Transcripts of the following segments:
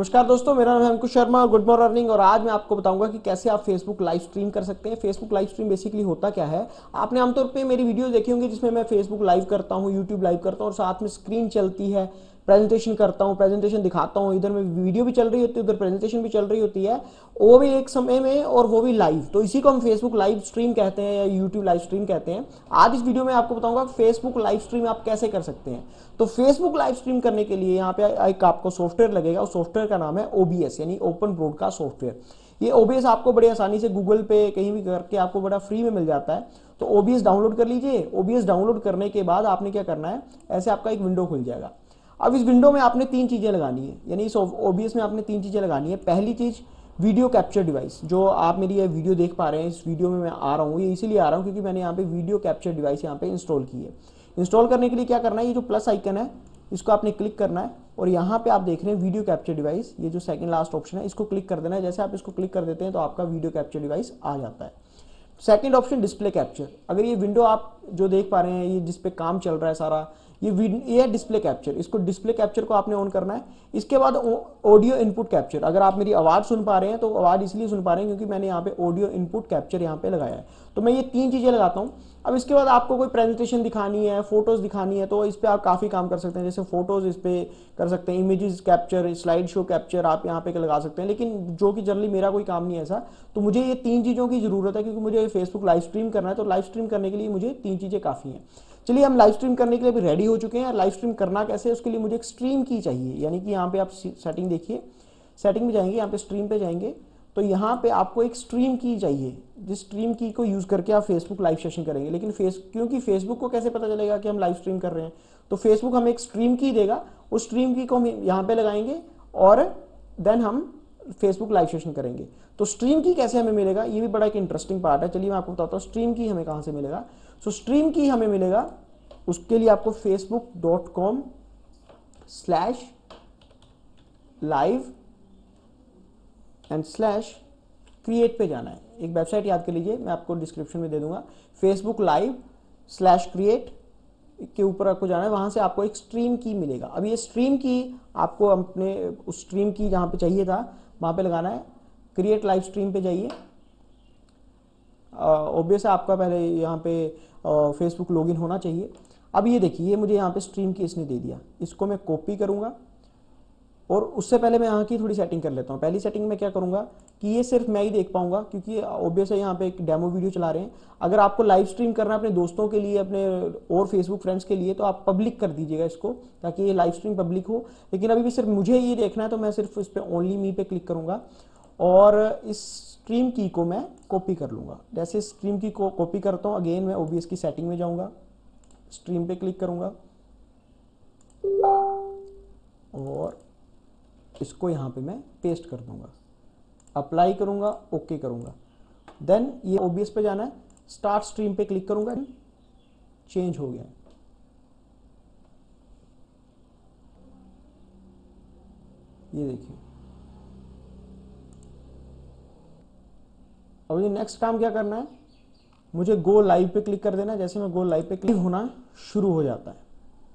नमस्कार दोस्तों, मेरा नाम है अंकुश शर्मा। Good morning. और आज मैं आपको बताऊंगा कि कैसे आप फेसबुक लाइव स्ट्रीम कर सकते हैं। फेसबुक लाइव स्ट्रीम बेसिकली होता क्या है। आपने आमतौर पे मेरी वीडियो देखी होंगी जिसमें मैं फेसबुक लाइव करता हूं, यूट्यूब लाइव करता हूं और साथ में स्क्रीन चलती है, प्रेजेंटेशन करता हूं, प्रेजेंटेशन दिखाता हूं, इधर में वीडियो भी चल रही होती है, उधर प्रेजेंटेशन भी चल रही होती है, वो भी एक समय में और वो भी लाइव। तो इसी को हम फेसबुक लाइव स्ट्रीम कहते हैं या यूट्यूब लाइव स्ट्रीम कहते हैं। आज इस वीडियो में आपको बताऊंगा फेसबुक लाइव स्ट्रीम आप कैसे कर सकते हैं। तो फेसबुक लाइव स्ट्रीम करने के लिए यहाँ पे एक आपको सॉफ्टवेयर लगेगा। उस सॉफ्टवेयर का नाम है OBS यानी ओपन ब्रॉडकास्ट सॉफ्टवेयर। ये OBS आपको बड़ी आसानी से गूगल पे कहीं भी करके आपको बड़ा फ्री में मिल जाता है। तो OBS डाउनलोड कर लीजिए। OBS डाउनलोड करने के बाद आपने क्या करना है, ऐसे आपका एक विंडो खुल जाएगा। अब इस विंडो में आपने तीन चीजें लगानी है, यानी इस OBS में आपने तीन चीजें लगानी है। पहली चीज वीडियो कैप्चर डिवाइस। जो आप मेरी ये वीडियो देख पा रहे हैं, इस वीडियो में मैं आ रहा हूँ, ये इसीलिए आ रहा हूँ क्योंकि मैंने यहाँ पे वीडियो कैप्चर डिवाइस यहाँ पे इंस्टॉल की है। इंस्टॉल करने के लिए क्या करना है, ये जो प्लस आइकन है इसको आपने क्लिक करना है और यहाँ पे आप देख रहे हैं वीडियो कैप्चर डिवाइस, ये जो सेकंड लास्ट ऑप्शन है इसको क्लिक कर देना है। जैसे आप इसको क्लिक कर देते हैं तो आपका वीडियो कैप्चर डिवाइस आ जाता है। Second option display capture. अगर ये विंडो आप जो देख पा रहे हैं, ये जिसपे काम चल रहा है सारा, ये है डिस्प्ले कैप्चर। इसको डिस्प्ले कैप्चर को आपने ऑन करना है। इसके बाद ऑडियो इनपुट कैप्चर। अगर आप मेरी आवाज सुन पा रहे हैं तो आवाज इसलिए सुन पा रहे हैं क्योंकि मैंने यहाँ पे ऑडियो इनपुट कैप्चर यहाँ पे लगाया है। तो मैं ये तीन चीजें लगाता हूँ। अब इसके बाद आपको कोई प्रेजेंटेशन दिखानी है, फोटोज दिखानी है, तो इस पे आप काफी काम कर सकते हैं। जैसे फोटोज इस पे कर सकते हैं, images capture, slide show capture आप यहाँ पे लगा सकते हैं। लेकिन जो कि जनरली मेरा कोई काम नहीं है ऐसा, तो मुझे ये तीन चीजों की जरूरत है क्योंकि मुझे फेसबुक लाइव स्ट्रीम करना है। तो लाइव स्ट्रीम करने के लिए मुझे तीन चीजें काफी हैं। चलिए हम लाइव स्ट्रीम करने के लिए भी रेडी हो चुके हैं। लाइव स्ट्रीम करना कैसे है उसके लिए मुझे एक स्ट्रीम की चाहिए, यानी कि यहाँ पे आप सेटिंग देखिए, सेटिंग में जाएंगे, यहाँ पे स्ट्रीम पे जाएंगे तो यहाँ पे आपको एक स्ट्रीम की चाहिए। जिस स्ट्रीम की को यूज करके आप फेसबुक लाइव सेशन करेंगे। लेकिन क्योंकि फेसबुक को कैसे पता चलेगा कि हम लाइव स्ट्रीम कर रहे हैं, तो फेसबुक हमें एक स्ट्रीम की देगा। उस स्ट्रीम की को हम यहाँ पे लगाएंगे और देन हम फेसबुक लाइव सेशन करेंगे। तो स्ट्रीम की कैसे हमें मिलेगा, ये भी बड़ा एक इंटरेस्टिंग पार्ट है। चलिए मैं आपको बताता हूँ स्ट्रीम की हमें कहाँ से मिलेगा। सो स्ट्रीम की हमें मिलेगा, उसके लिए आपको facebook.com/live एंड /create पे जाना है। एक वेबसाइट याद कर लीजिए, मैं आपको डिस्क्रिप्शन में दे दूंगा। Facebook live/create के ऊपर आपको जाना है, वहां से आपको एक स्ट्रीम की मिलेगा। अब ये स्ट्रीम की आपको अपने उस स्ट्रीम की जहां पे चाहिए था वहां पे लगाना है। क्रिएट लाइव स्ट्रीम पे जाइए। ऑब्वियस है आपका पहले यहाँ पे फेसबुक लॉगिन होना चाहिए। अब ये देखिए, ये मुझे यहाँ पे स्ट्रीम की इसने दे दिया। इसको मैं कॉपी करूंगा और उससे पहले मैं यहाँ की थोड़ी सेटिंग कर लेता हूँ। पहली सेटिंग में क्या करूंगा कि ये सिर्फ मैं ही देख पाऊंगा क्योंकि ऑब्वियस है यहाँ पे एक डेमो वीडियो चला रहे हैं। अगर आपको लाइव स्ट्रीम करना है अपने दोस्तों के लिए, अपने और फेसबुक फ्रेंड्स के लिए, तो आप पब्लिक कर दीजिएगा इसको ताकि ये लाइव स्ट्रीम पब्लिक हो। लेकिन अभी भी सिर्फ मुझे ये देखना है तो मैं सिर्फ इस पर ओनली मी पे क्लिक करूंगा और इस स्ट्रीम की को मैं कॉपी कर लूंगा। जैसे स्ट्रीम की को कॉपी करता हूँ, अगेन मैं OBS की सेटिंग में जाऊंगा, स्ट्रीम पे क्लिक करूंगा और इसको यहां पे मैं पेस्ट कर दूंगा, अप्लाई करूंगा, ओके करूंगा। देन ये OBS पे जाना है, स्टार्ट स्ट्रीम पे क्लिक करूंगा, चेंज हो गया। ये देखिए। अब मुझे नेक्स्ट काम क्या करना है, मुझे गो लाइव पे क्लिक कर देना। जैसे मैं गो लाइव पे क्लिक होना शुरू हो जाता है।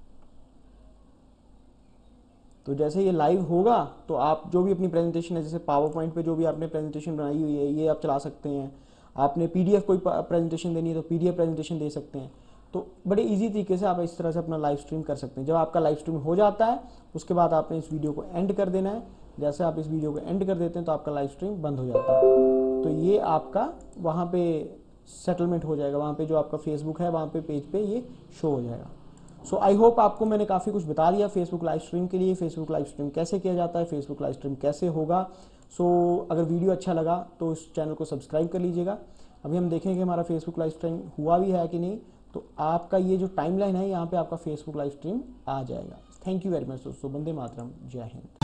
तो जैसे ये लाइव होगा तो आप जो भी अपनी प्रेजेंटेशन है, जैसे पावर पॉइंट पे जो भी आपने प्रेजेंटेशन बनाई हुई है, ये आप चला सकते हैं। आपने PDF कोई प्रेजेंटेशन देनी है तो PDF प्रेजेंटेशन दे सकते हैं। तो बड़े इजी तरीके से आप इस तरह से अपना लाइव स्ट्रीम कर सकते हैं। जब आपका लाइव स्ट्रीम हो जाता है उसके बाद आपने इस वीडियो को एंड कर देना है। जैसे आप इस वीडियो को एंड कर देते हैं तो आपका लाइव स्ट्रीम बंद हो जाता है। तो ये आपका वहाँ पे सेटलमेंट हो जाएगा, वहाँ पे जो आपका फेसबुक है वहाँ पे पेज पे ये शो हो जाएगा। सो आई होप आपको मैंने काफ़ी कुछ बता दिया फेसबुक लाइव स्ट्रीम के लिए। फेसबुक लाइव स्ट्रीम कैसे किया जाता है, फेसबुक लाइव स्ट्रीम कैसे होगा। अगर वीडियो अच्छा लगा तो इस चैनल को सब्सक्राइब कर लीजिएगा। अभी हम देखेंगे हमारा फेसबुक लाइव स्ट्रीम हुआ भी है कि नहीं। तो आपका ये जो टाइमलाइन है यहाँ पे आपका फेसबुक लाइव स्ट्रीम आ जाएगा। थैंक यू वेरी मच दोस्तों। वंदे मातरम। जय हिंद।